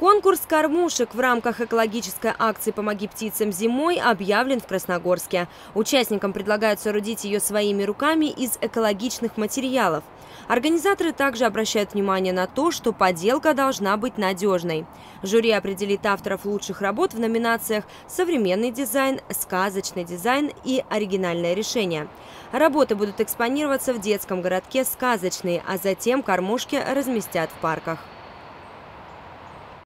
Конкурс кормушек в рамках экологической акции «Помоги птицам зимой» объявлен в Красногорске. Участникам предлагают соорудить ее своими руками из экологичных материалов. Организаторы также обращают внимание на то, что поделка должна быть надежной. Жюри определит авторов лучших работ в номинациях «Современный дизайн», «Сказочный дизайн» и «Оригинальное решение». Работы будут экспонироваться в детском городке «Сказочный», а затем кормушки разместят в парках.